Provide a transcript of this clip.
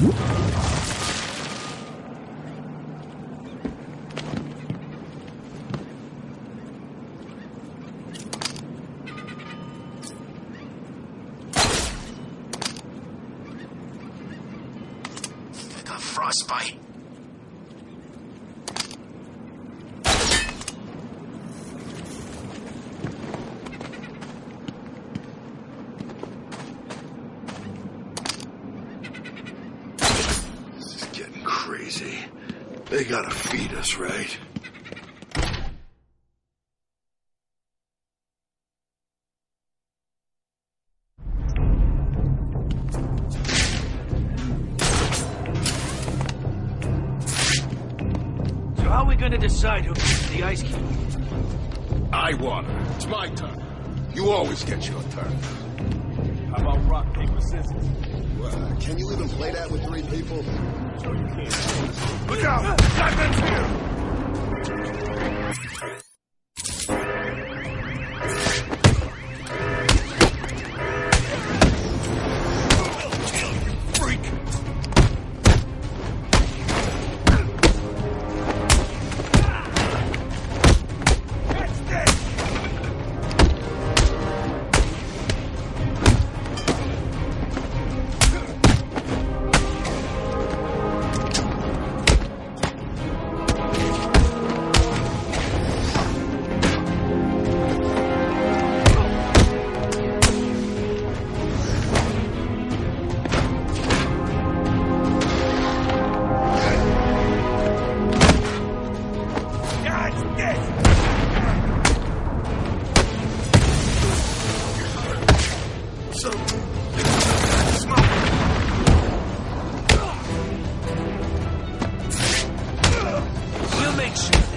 Frostbite. This is getting crazy. They gotta feed us, right? How are we gonna decide who gets the ice cube? I won. It's my turn. You always get your turn. How about rock, paper, scissors? Can you even play that with 3 people? Sure you can. Look out! Weapons here! We'll make sure.